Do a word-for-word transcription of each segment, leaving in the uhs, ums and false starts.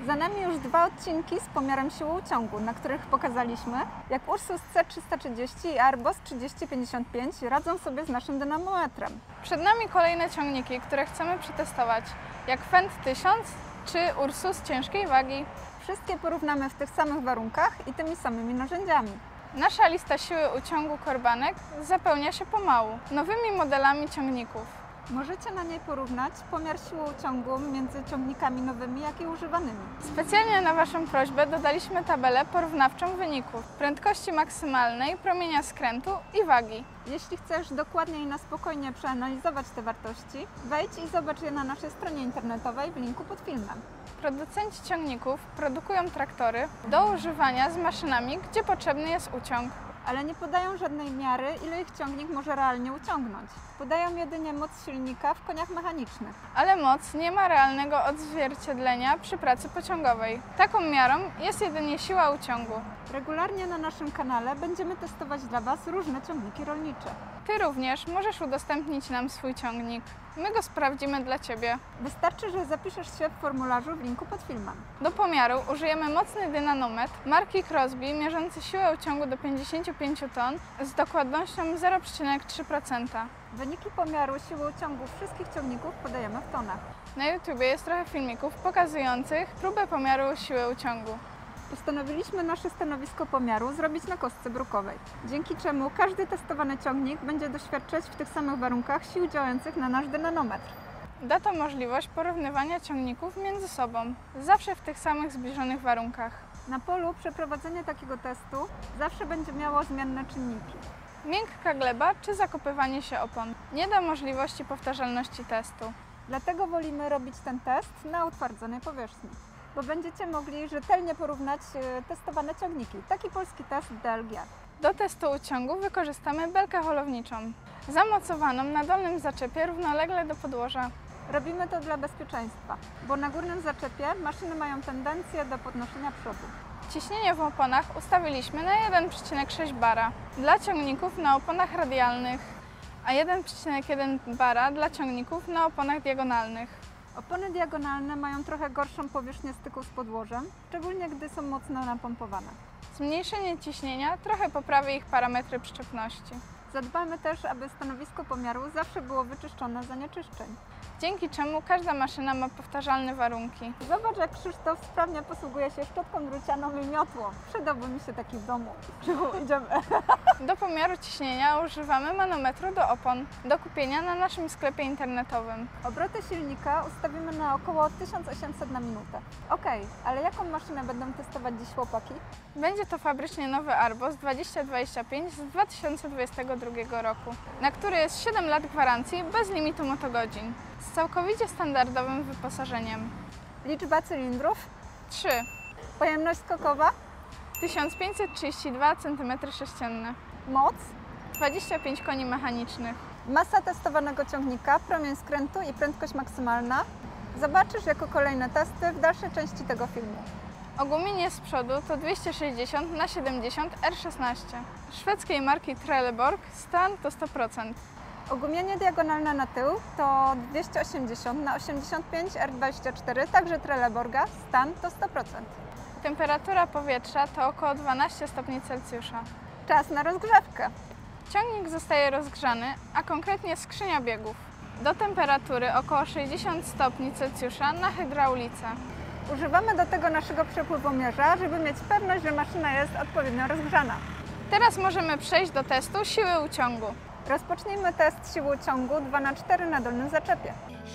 Za nami już dwa odcinki z pomiarem siły uciągu, na których pokazaliśmy, jak Ursus C trzysta trzydzieści i Airbus trzydzieści pięćdziesiąt pięć radzą sobie z naszym dynamometrem. Przed nami kolejne ciągniki, które chcemy przetestować, jak Fendt tysiąc czy Ursus ciężkiej wagi. Wszystkie porównamy w tych samych warunkach i tymi samymi narzędziami. Nasza lista siły uciągu korbanek zapełnia się pomału nowymi modelami ciągników. Możecie na niej porównać pomiar siły uciągu między ciągnikami nowymi, jak i używanymi. Specjalnie na Waszą prośbę dodaliśmy tabelę porównawczą wyników, prędkości maksymalnej, promienia skrętu i wagi. Jeśli chcesz dokładnie i na spokojnie przeanalizować te wartości, wejdź i zobacz je na naszej stronie internetowej w linku pod filmem. Producenci ciągników produkują traktory do używania z maszynami, gdzie potrzebny jest uciąg. Ale nie podają żadnej miary, ile ich ciągnik może realnie uciągnąć. Podają jedynie moc silnika w koniach mechanicznych. Ale moc nie ma realnego odzwierciedlenia przy pracy pociągowej. Taką miarą jest jedynie siła uciągu. Regularnie na naszym kanale będziemy testować dla Was różne ciągniki rolnicze. Ty również możesz udostępnić nam swój ciągnik. My go sprawdzimy dla Ciebie. Wystarczy, że zapiszesz się w formularzu w linku pod filmem. Do pomiaru użyjemy mocny dynanometr marki Crosby mierzący siłę uciągu do pięćdziesięciu pięciu ton z dokładnością zero przecinek trzy procent. Wyniki pomiaru siły uciągu wszystkich ciągników podajemy w tonach. Na YouTubie jest trochę filmików pokazujących próbę pomiaru siły uciągu. Postanowiliśmy nasze stanowisko pomiaru zrobić na kostce brukowej, dzięki czemu każdy testowany ciągnik będzie doświadczać w tych samych warunkach sił działających na nasz dynanometr. Da to możliwość porównywania ciągników między sobą, zawsze w tych samych zbliżonych warunkach. Na polu przeprowadzenie takiego testu zawsze będzie miało zmienne czynniki. Miękka gleba czy zakopywanie się opon nie da możliwości powtarzalności testu. Dlatego wolimy robić ten test na utwardzonej powierzchni, bo będziecie mogli rzetelnie porównać testowane ciągniki. Taki polski test D L G. Do testu uciągu wykorzystamy belkę holowniczą, zamocowaną na dolnym zaczepie równolegle do podłoża. Robimy to dla bezpieczeństwa, bo na górnym zaczepie maszyny mają tendencję do podnoszenia przodu. Ciśnienie w oponach ustawiliśmy na jeden przecinek sześć bara dla ciągników na oponach radialnych, a jeden przecinek jeden bara dla ciągników na oponach diagonalnych. Opony diagonalne mają trochę gorszą powierzchnię styku z podłożem, szczególnie gdy są mocno napompowane. Zmniejszenie ciśnienia trochę poprawi ich parametry przyczepności. Zadbamy też, aby stanowisko pomiaru zawsze było wyczyszczone z zanieczyszczeń, dzięki czemu każda maszyna ma powtarzalne warunki. Zobacz, jak Krzysztof sprawnie posługuje się szczotką drucianą i miotłą. Przydałby mi się taki w domu. Idziemy. Do pomiaru ciśnienia używamy manometru do opon, do kupienia na naszym sklepie internetowym. Obroty silnika ustawimy na około tysiąc osiemset na minutę. Ok, ale jaką maszynę będą testować dziś chłopaki? Będzie to fabrycznie nowy Airbus dwadzieścia dwadzieścia pięć z dwa tysiące dwudziestego drugiego roku, na który jest siedem lat gwarancji bez limitu motogodzin, z całkowicie standardowym wyposażeniem. Liczba cylindrów? trzy. Pojemność skokowa? tysiąc pięćset trzydzieści dwa centymetry sześcienne. Moc? dwadzieścia pięć koni mechanicznych. Masa testowanego ciągnika, promień skrętu i prędkość maksymalna zobaczysz jako kolejne testy w dalszej części tego filmu. Ogumienie z przodu to dwieście sześćdziesiąt na siedemdziesiąt R szesnaście. Szwedzkiej marki Trelleborg stan to sto procent. Ogumienie diagonalne na tył to dwieście osiemdziesiąt na osiemdziesiąt pięć R dwadzieścia cztery, także Trelleborga, stan to sto procent. Temperatura powietrza to około dwanaście stopni Celsjusza. Czas na rozgrzewkę. Ciągnik zostaje rozgrzany, a konkretnie skrzynia biegów, do temperatury około sześćdziesiąt stopni Celsjusza na hydraulice. Używamy do tego naszego przepływomierza, żeby mieć pewność, że maszyna jest odpowiednio rozgrzana. Teraz możemy przejść do testu siły uciągu. Rozpocznijmy test siły uciągu dwa na cztery na dolnym zaczepie.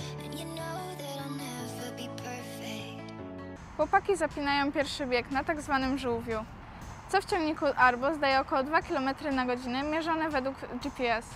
Chłopaki zapinają pierwszy bieg na tak zwanym żółwiu, co w ciągniku Airbus daje około dwa kilometry na godzinę mierzone według G P S.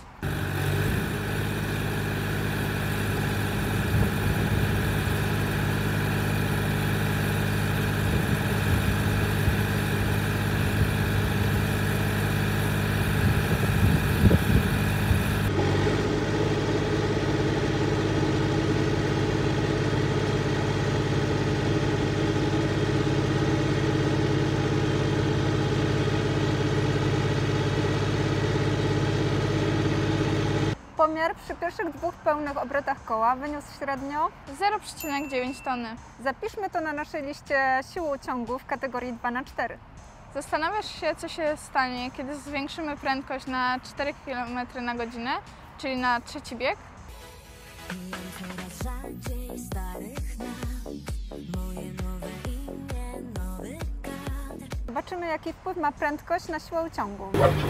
Pomiar przy pierwszych dwóch pełnych obrotach koła wyniósł średnio zero przecinek dziewięć tony. Zapiszmy to na naszej liście sił uciągu w kategorii dwa na cztery. Zastanawiasz się, co się stanie, kiedy zwiększymy prędkość na cztery kilometry na godzinę, czyli na trzeci bieg? Zobaczymy, jaki wpływ ma prędkość na siłę uciągu.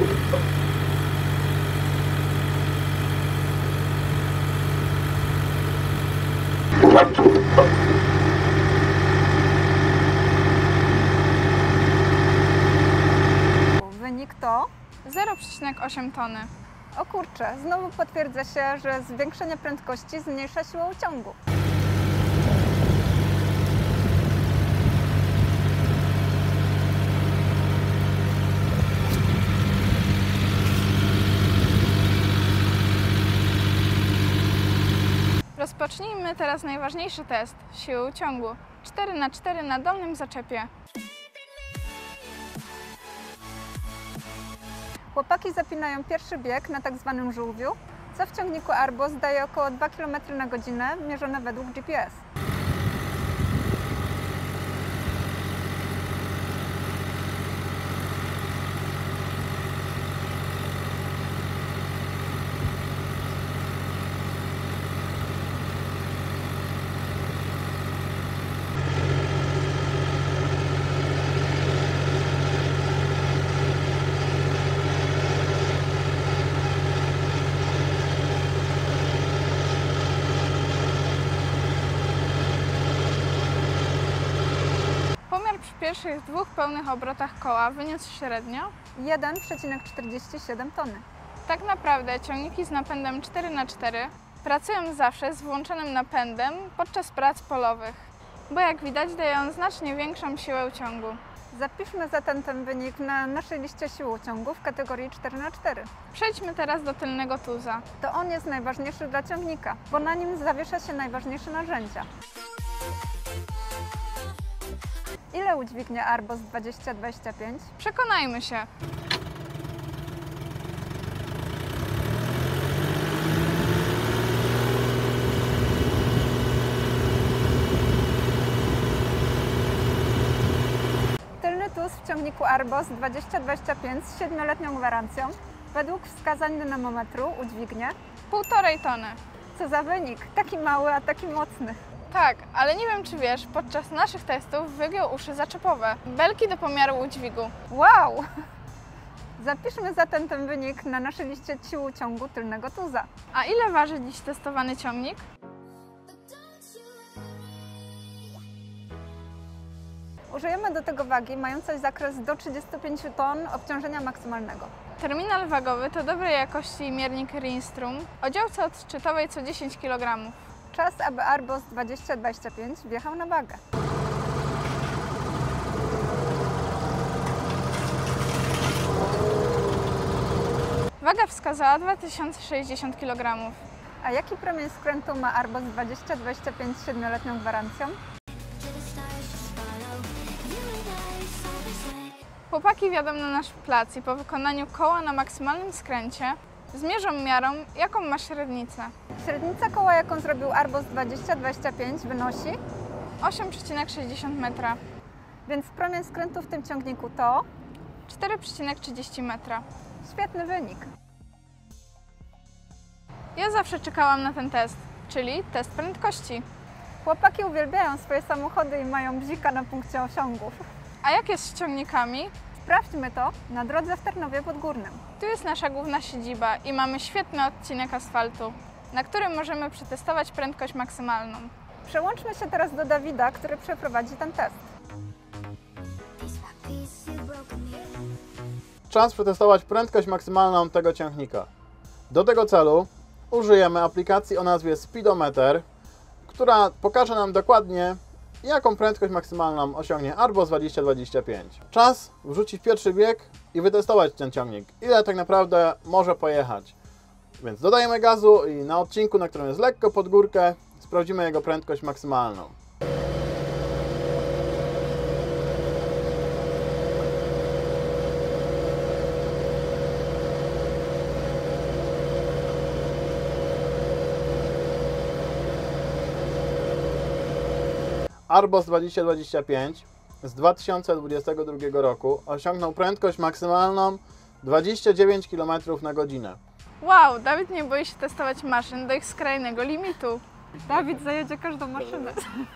Wynik to zero przecinek osiem tony. O kurczę, znowu potwierdza się, że zwiększenie prędkości zmniejsza siłę uciągu. Rozpocznijmy teraz najważniejszy test siły uciągu. cztery na cztery na dolnym zaczepie. Chłopaki zapinają pierwszy bieg na tak zwanym żółwiu, co w ciągniku Arbos daje około dwa kilometry na godzinę mierzone według G P S. Przy pierwszych dwóch pełnych obrotach koła wyniósł średnio jeden przecinek czterdzieści siedem tony. Tak naprawdę ciągniki z napędem cztery na cztery pracują zawsze z włączonym napędem podczas prac polowych, bo jak widać daje on znacznie większą siłę uciągu. Zapiszmy zatem ten wynik na naszej liście sił uciągu w kategorii cztery na cztery. Przejdźmy teraz do tylnego tuza. To on jest najważniejszy dla ciągnika, bo na nim zawiesza się najważniejsze narzędzia. Ile udźwignie Arbos dwadzieścia dwadzieścia pięć? Przekonajmy się. Tylny tuz w ciągniku Arbos dwadzieścia dwadzieścia pięć z siedmioletnią gwarancją według wskazań dynamometru udźwignie Półtorej tony. Co za wynik! Taki mały, a taki mocny. Tak, ale nie wiem czy wiesz, podczas naszych testów wygiął uszy zaczepowe, belki do pomiaru udźwigu. Wow! Zapiszmy zatem ten wynik na naszej liście sił uciągu tylnego tuza. A ile waży dziś testowany ciągnik? Użyjemy do tego wagi mającej zakres do trzydziestu pięciu ton obciążenia maksymalnego. Terminal wagowy to dobrej jakości miernik Rinstrum o działce odczytowej co dziesięć kilogramów. Czas, aby Arbos dwadzieścia dwadzieścia pięć wjechał na wagę. Waga wskazała dwa tysiące sześćdziesiąt kilogramów. A jaki promień skrętu ma Arbos dwadzieścia dwadzieścia pięć z siedmioletnią gwarancją? Chłopaki wjadą na nasz plac i po wykonaniu koła na maksymalnym skręcie zmierzą miarą, jaką ma średnicę. Średnica koła, jaką zrobił Arbos dwadzieścia dwadzieścia pięć, wynosi osiem przecinek sześćdziesiąt metra, więc promień skrętu w tym ciągniku to cztery przecinek trzydzieści metra. Świetny wynik. Ja zawsze czekałam na ten test, czyli test prędkości. Chłopaki uwielbiają swoje samochody i mają bzika na punkcie osiągów. A jak jest z ciągnikami? Sprawdźmy to na drodze w Tarnowie Podgórnym. Tu jest nasza główna siedziba i mamy świetny odcinek asfaltu, na którym możemy przetestować prędkość maksymalną. Przełączmy się teraz do Dawida, który przeprowadzi ten test. Czas przetestować prędkość maksymalną tego ciągnika. Do tego celu użyjemy aplikacji o nazwie Speedometer, która pokaże nam dokładnie, jaką prędkość maksymalną osiągnie Arbos dwadzieścia dwadzieścia pięć. Czas wrzucić w pierwszy bieg i wytestować ten ciągnik, ile tak naprawdę może pojechać. Więc dodajemy gazu i na odcinku, na którym jest lekko pod górkę, sprawdzimy jego prędkość maksymalną. Arbos dwadzieścia dwadzieścia pięć z dwa tysiące dwudziestego drugiego roku osiągnął prędkość maksymalną dwadzieścia dziewięć kilometrów na godzinę. Wow, Dawid nie boi się testować maszyn do ich skrajnego limitu. Dawid zajedzie każdą maszynę.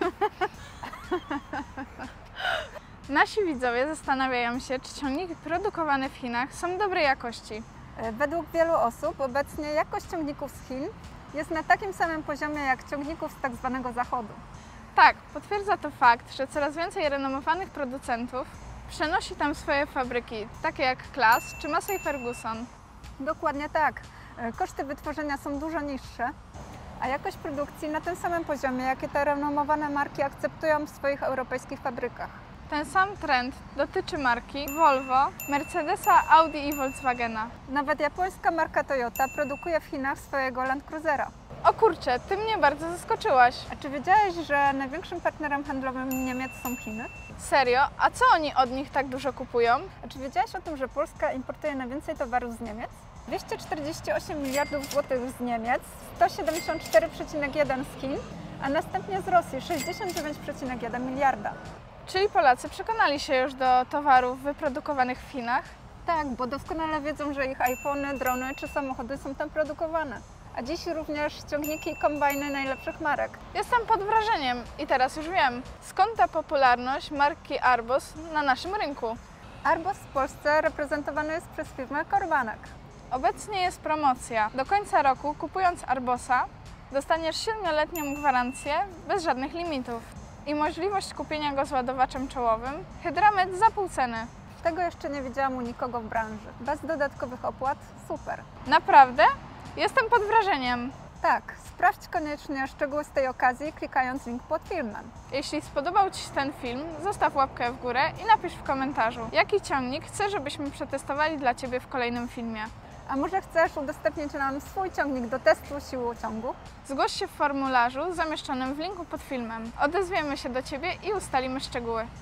Nasi widzowie zastanawiają się, czy ciągniki produkowane w Chinach są dobrej jakości. Według wielu osób obecnie jakość ciągników z Chin jest na takim samym poziomie jak ciągników z tak zwanego zachodu. Tak, potwierdza to fakt, że coraz więcej renomowanych producentów przenosi tam swoje fabryki, takie jak Claas czy Massey Ferguson. Dokładnie tak. Koszty wytworzenia są dużo niższe, a jakość produkcji na tym samym poziomie, jakie te renomowane marki akceptują w swoich europejskich fabrykach. Ten sam trend dotyczy marki Volvo, Mercedesa, Audi i Volkswagena. Nawet japońska marka Toyota produkuje w Chinach swojego Land Cruisera. O kurczę, ty mnie bardzo zaskoczyłaś. A czy wiedziałeś, że największym partnerem handlowym Niemiec są Chiny? Serio? A co oni od nich tak dużo kupują? A czy wiedziałeś o tym, że Polska importuje najwięcej towarów z Niemiec? dwieście czterdzieści osiem miliardów złotych z Niemiec, sto siedemdziesiąt cztery przecinek jeden z Chin, a następnie z Rosji sześćdziesiąt dziewięć przecinek jeden miliarda. Czyli Polacy przekonali się już do towarów wyprodukowanych w Chinach? Tak, bo doskonale wiedzą, że ich iPhony, drony czy samochody są tam produkowane. A dziś również ciągniki i kombajny najlepszych marek. Jestem pod wrażeniem i teraz już wiem, skąd ta popularność marki Arbos na naszym rynku. Arbos w Polsce reprezentowany jest przez firmę Korbanek. Obecnie jest promocja. Do końca roku, kupując Arbosa, dostaniesz siedmioletnią gwarancję bez żadnych limitów i możliwość kupienia go z ładowaczem czołowym Hydramet za pół ceny. Tego jeszcze nie widziałam u nikogo w branży. Bez dodatkowych opłat, super. Naprawdę? Jestem pod wrażeniem. Tak, sprawdź koniecznie szczegóły z tej okazji, klikając link pod filmem. Jeśli spodobał Ci się ten film, zostaw łapkę w górę i napisz w komentarzu, jaki ciągnik chcesz, żebyśmy przetestowali dla Ciebie w kolejnym filmie. A może chcesz udostępnić nam swój ciągnik do testu siły ciągu? Zgłoś się w formularzu zamieszczonym w linku pod filmem. Odezwiemy się do Ciebie i ustalimy szczegóły.